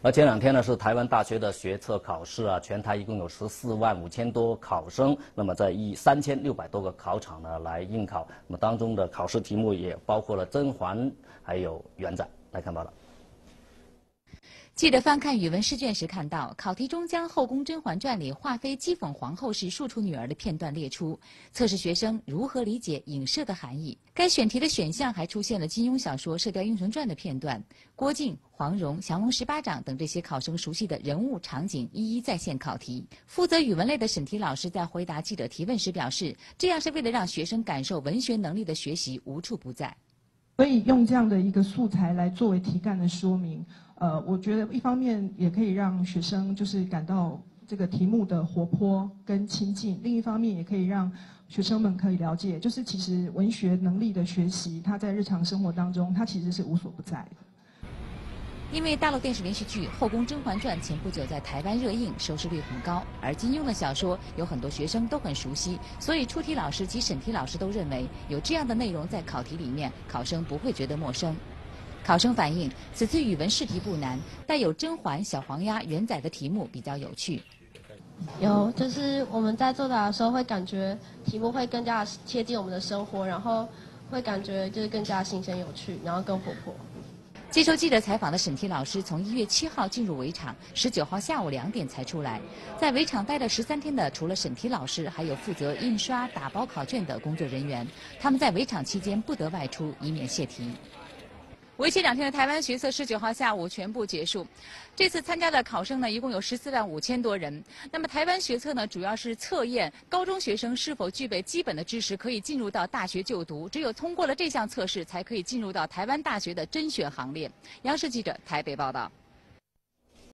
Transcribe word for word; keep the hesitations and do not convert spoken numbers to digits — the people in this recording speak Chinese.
而前两天呢，是台湾大学的学测考试啊，全台一共有十四万五千多考生，那么在以三千六百多个考场呢来应考，那么当中的考试题目也包括了甄嬛还有元载。来看报道。 记者翻看语文试卷时看到，考题中将《后宫甄嬛传》里华妃讥讽皇后是庶出女儿的片段列出，测试学生如何理解影射的含义。该选题的选项还出现了金庸小说《射雕英雄传》的片段，郭靖、黄蓉、降龙十八掌等这些考生熟悉的人物场景一一再现考题。负责语文类的审题老师在回答记者提问时表示，这样是为了让学生感受文学能力的学习无处不在。 所以用这样的一个素材来作为题干的说明，呃，我觉得一方面也可以让学生就是感到这个题目的活泼跟亲近，另一方面也可以让学生们可以了解，就是其实文学能力的学习，它在日常生活当中，它其实是无所不在的。 因为大陆电视连续剧《后宫甄嬛传》前不久在台湾热映，收视率很高，而金庸的小说有很多学生都很熟悉，所以出题老师及审题老师都认为有这样的内容在考题里面，考生不会觉得陌生。考生反映，此次语文试题不难，带有甄嬛、小黄鸭、元载的题目比较有趣。 有，就是我们在作答的时候会感觉题目会更加贴近我们的生活，然后会感觉就是更加新鲜有趣，然后更活泼。 接受记者采访的审题老师从一月七号进入围场，十九号下午两点才出来。在围场待了十三天的，除了审题老师，还有负责印刷、打包考卷的工作人员。他们在围场期间不得外出，以免泄题。为期两天的台湾学测十九号下午全部结束。这次参加的考生呢，一共有十四万五千多人。那么台湾学测呢，主要是测验高中学生是否具备基本的知识，可以进入到大学就读。只有通过了这项测试，才可以进入到台湾大学的甄选行列。央视记者台北报道。